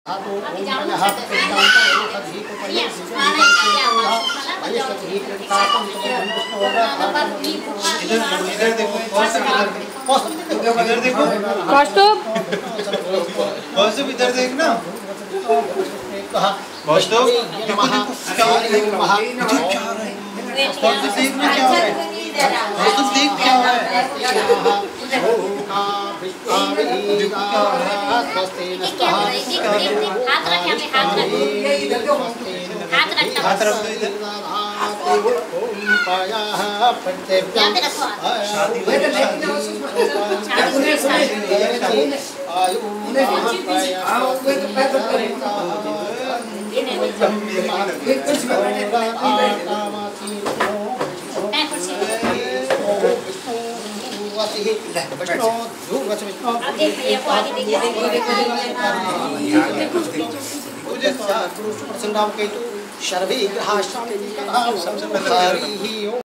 इधर देखो कौस्तुभ इधर देखना कौस्तुभ देखना क्या हो रहा है कौस्तुभ देख क्या हो रहा है हाथ रख दो इधर शर्वे ग्रहाश्च